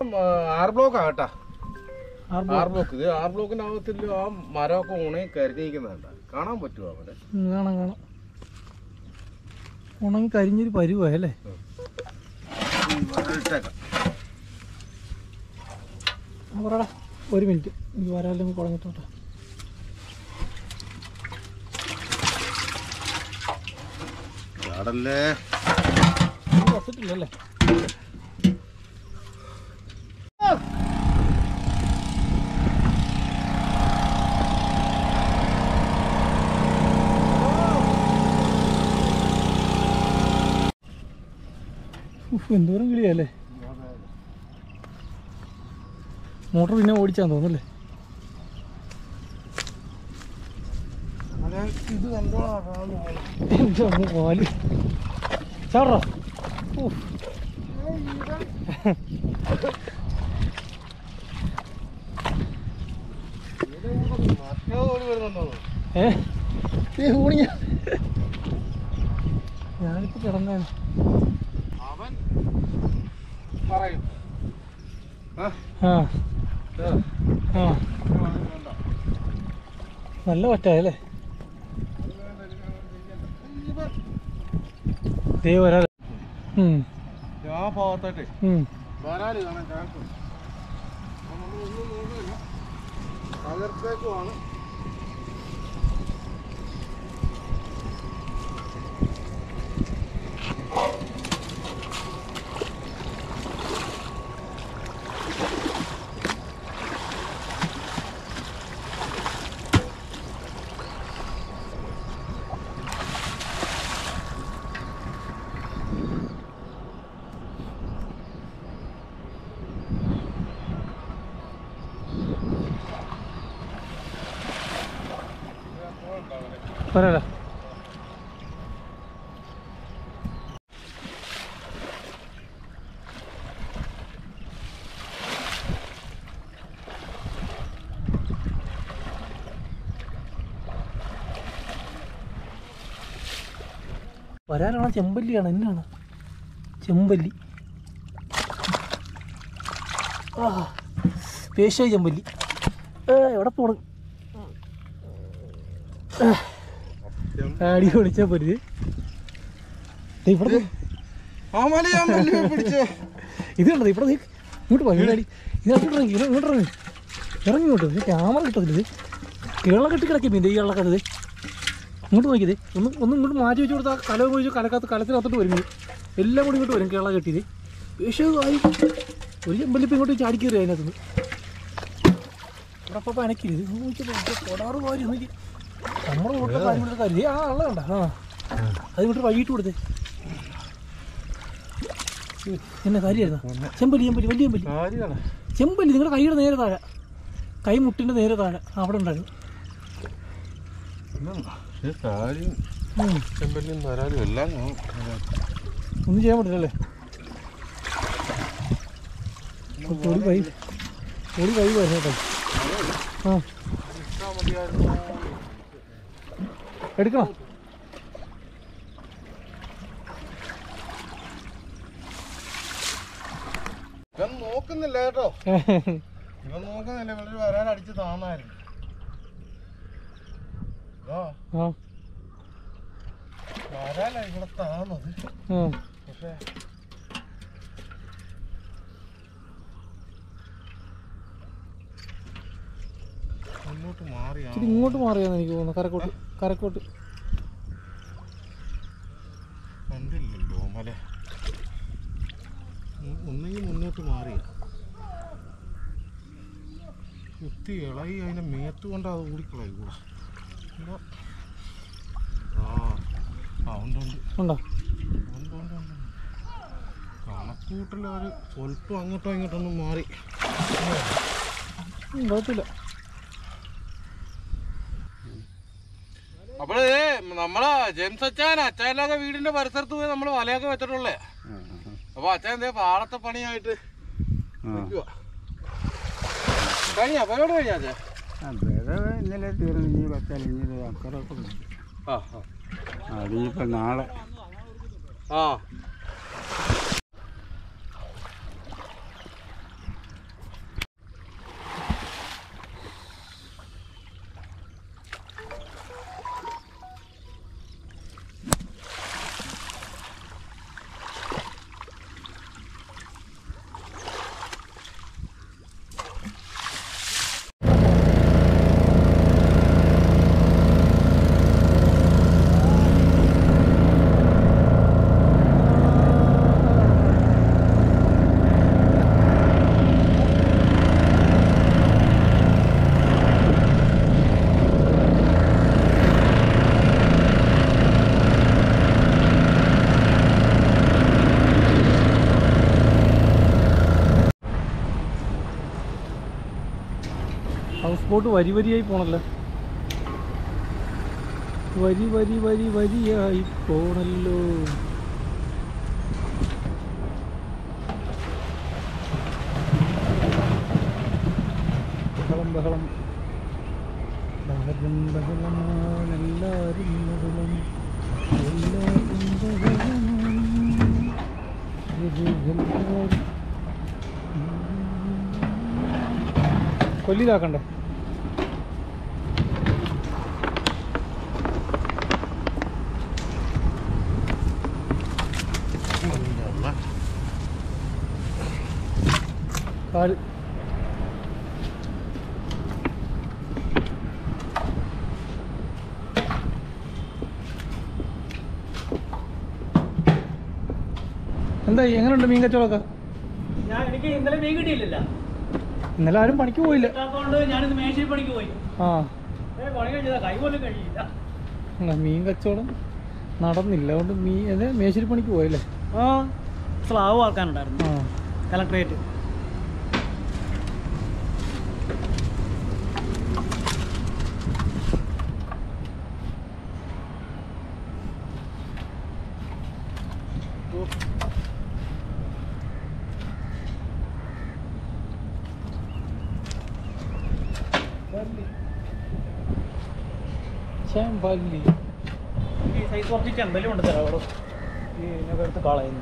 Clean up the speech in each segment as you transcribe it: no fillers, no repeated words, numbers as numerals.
R block ആകട്ടാ. R block. ഇത് R ബ്ലോക്കിനകത്തിൽ ആ മരമൊക്കെ ഉണങ്ങി കരിഞ്ഞിരിക്കുന്നുണ്ട്. കാണാൻ പറ്റുമോ അവരെ? കാണാം കാണാം. ഉണങ്ങി കരിഞ്ഞൊരു പരുവല്ലേ. പറടാ, ഒരു മിനിറ്റ് എനിക്ക് വരാലും കുളഞ്ഞിട്ടോട്ടെ. വസിട്ടില്ലല്ലേ? എന്തോരം കിളിയല്ലേ. മോട്ടർ പിന്നെ ഓടിച്ചാന്ന് തോന്നുന്നല്ലേ. ഇത് കണ്ടോ പാല് ചാടാ. ഞാനിപ്പോ കിടന്നാണ്. നല്ല പറ്റായല്ലേ. വരാ ആ ഭാഗത്തായിട്ടേ വരാല് കാണാൻ ചാൻസ് ഉണ്ട്. നമ്മളൊന്നും നോക്കില്ല, തകർത്തേക്കുമാണ്. പറയാ വരാനാണ്. ചെമ്പല്ലിയാണ്. എന്നാണ് ചെമ്പല്ലി? പേശായി ചെമ്പല്ലി. എവിടെ പോണം? ആടി വിളിച്ചാ പോരുത്. ഇവിടെ ഇത് കണ്ടത്. ഇവിടെ ഇങ്ങോട്ട് പോയി അടി. ഇതിനകത്തോട്ട് ഇറങ്ങി ഇങ്ങോട്ട് ഇറങ്ങി ഇങ്ങോട്ട്. ക്യാമറ കിട്ടത്തില്ല. ഇത് കേരളം കെട്ടി കിടക്കി മീൻ. ഈ വെള്ളക്കത് ഇങ്ങോട്ട് നോക്കിയത്. ഒന്ന് ഇങ്ങോട്ട് മാറ്റി വെച്ച് കൊടുത്താൽ കല ഉപയോഗിച്ച് കലത്തിനകത്തോട്ട് വരും. എല്ലാം കൂടി ഇങ്ങോട്ട് വരും. കേരളം കെട്ടിയത് പേശായി ഒരു ചെമ്പല്ലിപ്പം ഇങ്ങോട്ട് ചാടി കയറി. അതിനകത്തുനിന്ന് ഇവിടെ അപ്പം അനക്കില്ല. ഇത് നോക്കിയപ്പോൾ കൊടാറ് പോരി നോക്കി. നമ്മുടെ വീട്ടിലെ കാര്യം കരുതി ആ ഉള്ള കണ്ട. അത് വിട്ട് വൈകിട്ട് കൊടുത്തേ. എന്നെ കാര്യമായിരുന്നു. ചെമ്പല്ലി ചെമ്പല്ലി വലിയ ചെമ്പല്ലി ചെമ്പല്ലി നിങ്ങളുടെ കൈയുടെ നേരെ താഴെ, കൈ മുട്ടിൻ്റെ നേരെ താഴെ അവിടെ ഉണ്ടായിരുന്നു. ഒന്നും ചെയ്യാൻ പറ്റില്ലല്ലേ. പൊടി കൈ വരുന്ന കേട്ടോ. ആ എടുക്കണം. നോക്കുന്നില്ല കേട്ടോ. ഇവൻ നോക്കുന്നില്ല. ഇവര് വരാൻ അടിച്ച് താന്നായിരുന്നു. വരാനാ ഇവിടെ താന്നത്. പക്ഷേ ഇങ്ങോട്ട് മാറിയാന്ന് എനിക്ക് തോന്നുന്നു. കരക്കോട്ട് കണ്ടില്ലല്ലോ മല. ഒന്നെങ്കിൽ മുന്നോട്ട് മാറിയ കുത്തി ഇളകി അതിനെ മേത്ത് കൊണ്ട് അത് ഓടിക്കളായി. കണക്കൂട്ടിൽ ഒരു സ്വല്പം അങ്ങോട്ടോ ഇങ്ങോട്ടൊന്നും മാറി. കുഴപ്പമില്ല. അപ്പോഴേ നമ്മളെ ജെയിംസ് അച്ചാനൊക്കെ വീടിന്റെ പരിസരത്ത് പോയി നമ്മള് വലയൊക്കെ വെച്ചിട്ടുള്ളേ. അപ്പൊ അച്ഛൻ എന്തേ പാടത്തെ പണിയായിട്ട് കഴിഞ്ഞ പരിപാടി കഴിഞ്ഞ അച്ഛൻ? ഇന്നലെ തീർന്നു. പത്തലിഞ്ഞത് അക്കറൊക്കെ അതിനിപ്പോ നാളെ. ഹൗസ് ബോട്ട് വരി വരിയായി പോണല്ലോ, വരി വരി വരി വരിയായി പോണല്ലോ. ബഹളം ബഹളം ബഹളം ബഹളമാണ്, എല്ലാവരും ബഹളം, എല്ലാവരും ബഹളം. കൊല്ലിതാക്കണ്ടേ? കാല് എന്തായി? എങ്ങനെയുണ്ട് മീൻ കച്ചവടമൊക്കെ? എനിക്ക് ഇന്നലെ മീൻ കിട്ടിയില്ല. ഇന്നലെ ആരും പണിക്ക് പോയില്ല. ഞാനിന്ന് മേശയിൽ പണിക്ക് പോയി. ആ, പണി കഴിഞ്ഞതാ, കൈ പോലും കഴിയില്ല. മീൻ കച്ചവടം നടന്നില്ല, അതുകൊണ്ട് മേശിരി പണിക്ക് പോയല്ലേ? ആ, സ്ലാവ് ആക്കാനുണ്ടായിരുന്നു. ആ, കളക്ടറേറ്റ്. ചെമ്പല്ലി ഈ സൈസ് കുറച്ച് ചെമ്പലും ഉണ്ട് തരാം അവിടെ. ഈ ഇതിനൊക്കെ എടുത്ത് കളയുന്നു.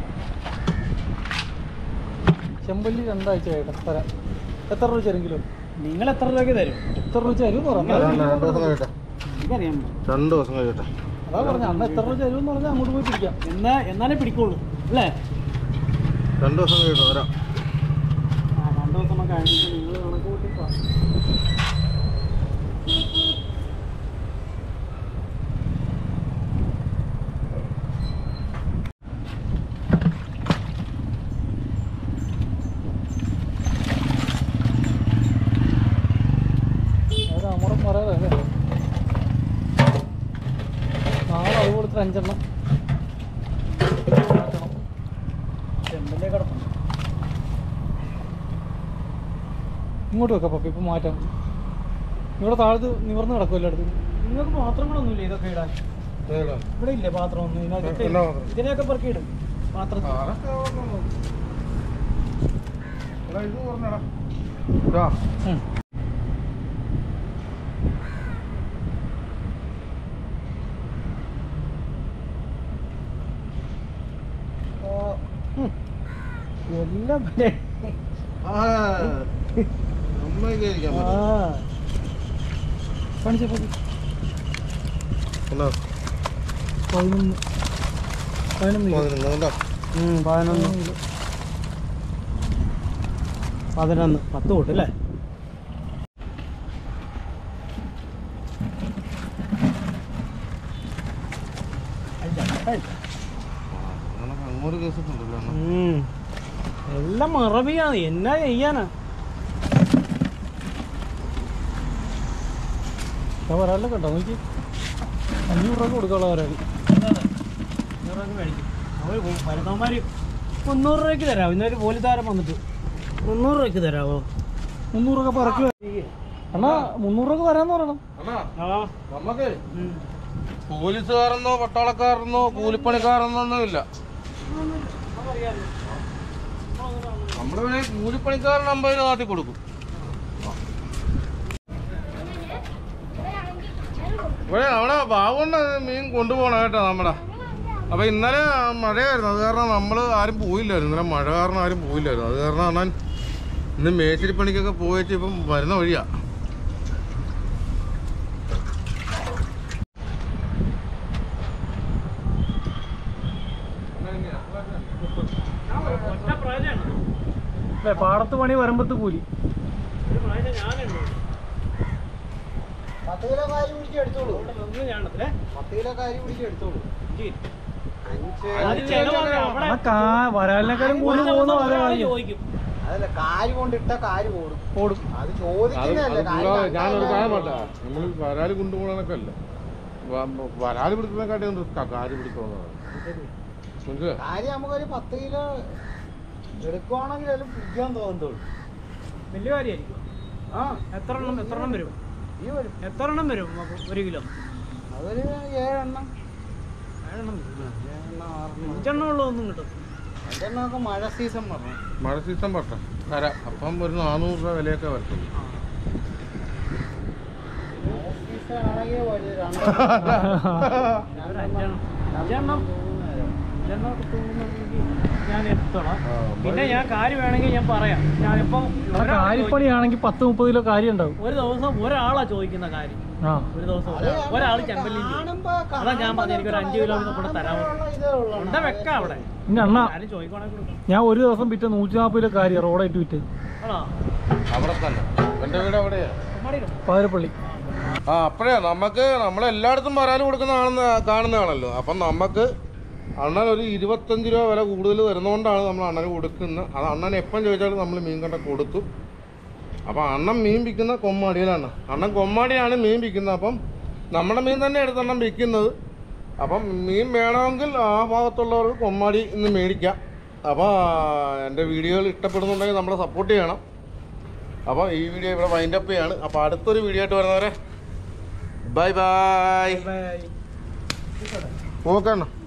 ചെമ്പല്ലി 2 ആഴ്ച ആയിട്ട് തരാം. എത്ര രൂപ തരും കിലോ? നിങ്ങൾ എത്ര രൂപയ്ക്ക് തരും? എത്ര രൂപ തരും എന്ന് പറഞ്ഞാൽ എനിക്കറിയാം. 2 ദിവസം കഴിയട്ടെ. അതാ പറഞ്ഞ അന്ന് എത്ര രൂപ തരും എന്ന് പറഞ്ഞാൽ അങ്ങോട്ട് പോയി പിടിക്കാം. എന്നാലേ പിടിക്കുള്ളൂ അല്ലേ? 2 ദിവസം കഴിയട്ടെ, വരാം. 2 ദിവസം കഴിഞ്ഞിട്ട് നിങ്ങൾ കണക്ക് കൂട്ടിപ്പോ. നാളെ അത് കൊടുത്തിട്ട് 5 എണ്ണം ചെമ്പല്ലേ കിടക്കും. ഇങ്ങോട്ട് വെക്കാം പപ്പ. ഇപ്പം മാറ്റാം. ഇവിടെ താഴത്ത് നിവർന്ന് കിടക്കും എല്ലായിടത്തും. നിങ്ങൾക്ക് പാത്രങ്ങളൊന്നുമില്ല ഇതൊക്കെ ഇടാൻ? ഇവിടെ ഇല്ലേ പാത്രമൊന്നും? ഇതിനകത്ത് ഇതിനെയൊക്കെ പെറുക്കിയിടും പാത്രത്തിൽ. എല്ലാം കാണിച്ച 11 10 തൊട്ട് അല്ലേ? എല്ലാം മറവിയാണ്, എന്നാ ചെയ്യാനാ? ഒരാളിലൊക്കെ ഉണ്ടോ നോക്കി? 500 രൂപ കൊടുക്കാനുള്ള ഒരാൾ. 500 രൂപ മേടിക്കും അവർ. ഭരതന്മാർ 300 രൂപയ്ക്ക് തരാമോ? ഇന്നൊരു പോലീസുകാരൻ വന്നിട്ട് 300 രൂപയ്ക്ക് തരാമോ? 300 രൂപ പറക്കുക അണ്ണാ. 300 രൂപ തരാന്ന് പറയണം. നമുക്ക് പോലീസുകാരെന്നോ പട്ടാളക്കാരെന്നോ കൂലിപ്പണിക്കാരെന്നൊന്നും ഇല്ല. നമ്മള് പിന്നെ കൂലിപ്പണിക്കാരൻ 50 രൂപ നാട്ടിൽ കൊടുക്കും. ഇവിടെ അവിടെ ബാബുണ്ട് മീൻ കൊണ്ടുപോകണം കേട്ടോ നമ്മുടെ. അപ്പോൾ ഇന്നലെ മഴയായിരുന്നു, അത് കാരണം നമ്മൾ ആരും പോയില്ലായിരുന്നു. ഇന്നലെ മഴ കാരണം ആരും പോയില്ലായിരുന്നു. അത് കാരണം അണ്ണൻ ഇന്ന് മേശിരി പണിക്കൊക്കെ പോയിട്ട് ഇപ്പം വരുന്ന വഴിയാ. പാടത്ത് പണി വരുമ്പത്ത് കൂലി. 10 കിലോ കാരി പിടിച്ച് എടുത്തോളൂ. 10 കിലോ കാരി പിടിച്ച് എടുത്തോളൂ. വരാലിനേക്കാളും കൂലി പോകുന്ന അതല്ല, കാരി കൊണ്ടിട്ട കാരി ഓടും. അത് ചോദിക്കുന്നതല്ലേ. ഞാനൊരു കാര്യം പറ, നമ്മൾ വരാല് കൊണ്ടുപോകണൊക്കെ അല്ല, വരാല് പിടിക്കുന്നതിനെക്കാട്ടി കാര്യം പിടിക്കണമെന്നാണ്. കാരി നമുക്കൊരു 10 കിലോ എടുക്കുവാണെങ്കിൽ അതിൽ പിടിക്കാൻ തോന്നുള്ളൂ. വലിയ കാര്യമായിരിക്കും. ആ എത്ര എണ്ണം വരും? ഈ വരും. എത്ര എണ്ണം വരും 1 കിലോ? അതൊരു 7 എണ്ണം. 7 എണ്ണം വരും. 7 എണ്ണം 6 എണ്ണം. 5 എണ്ണം ഉള്ളതൊന്നും കിട്ടും. 5 എണ്ണമൊക്കെ മഴ സീസൺ പറഞ്ഞു. മഴ സീസൺ പറ്റ തരാം. അപ്പം ഒരു 400 രൂപ വിലയൊക്കെ വരത്തുള്ളൂ. മഴ സീസൺ ആണെങ്കിൽ വലിയ 2 ഒരു 5 എണ്ണം ഞാൻ എടുത്തോളാം. പിന്നെ ഞാൻ കാര്യം വേണമെങ്കിൽ ഞാൻ പറയാം. ഞാൻ ഇപ്പം കാര്യപ്പണിയാണെങ്കിൽ 10-30 കിലോ കാര്യം ഉണ്ടാവും. ഒരു ദിവസം ഒരാളാ ചോദിക്കുന്ന കാര്യം. ആ ഒരു ദിവസം ഒരാൾ ചെമ്പല്ലി അതാ ഞാൻ പറഞ്ഞു എനിക്കൊരു 5 കിലോ കൂടെ തരാമോ? എന്താ വെക്കാം അവിടെ. പിന്നെ അണ്ണ ആരും ചോദിക്കുവാണെങ്കിൽ കൊടുക്കാം. ഞാൻ ഒരു ദിവസം വിറ്റ് 140 കിലോ കാര്യം റോഡായിട്ട് വിറ്റ്. ആണോ? അവിടെ തന്നെ എൻ്റെ വീട് എവിടെയാ? പാതിരപ്പള്ളി. ആ അപ്പോഴേ നമ്മളെല്ലായിടത്തും പരാതി കൊടുക്കുന്ന കാണുന്നതാണല്ലോ. അപ്പം നമുക്ക് അണ്ണൻ ഒരു 25 രൂപ വില കൂടുതൽ വരുന്നതുകൊണ്ടാണ് നമ്മൾ അണ്ണന് കൊടുക്കുന്നത്. അത് അണ്ണൻ എപ്പം ചോദിച്ചാലും നമ്മൾ മീൻ കണ്ട കൊടുത്തു. അപ്പം അണ്ണൻ മീൻ വിൽക്കുന്ന കൊമ്മാടിയിലാണ്. അണ്ണൻ കൊമ്മാടിയാണ് മീൻ വിൽക്കുന്നത്. അപ്പം നമ്മുടെ മീൻ തന്നെ എടുത്തെണ്ണം വിൽക്കുന്നത്. അപ്പം മീൻ വേണമെങ്കിൽ ആ ഭാഗത്തുള്ളവർക്ക് കൊമ്മാടി ഇന്ന് മേടിക്കാം. അപ്പോൾ എൻ്റെ വീഡിയോകൾ ഇഷ്ടപ്പെടുന്നുണ്ടെങ്കിൽ നമ്മളെ സപ്പോർട്ട് ചെയ്യണം. അപ്പോൾ ഈ വീഡിയോ ഇവിടെ വൈൻഡപ്പ് ചെയ്യാണ്. അപ്പോൾ അടുത്തൊരു വീഡിയോ ആയിട്ട് വരുന്നവരെ ബൈ ബൈ. ഓക്കെ അണ്ണ.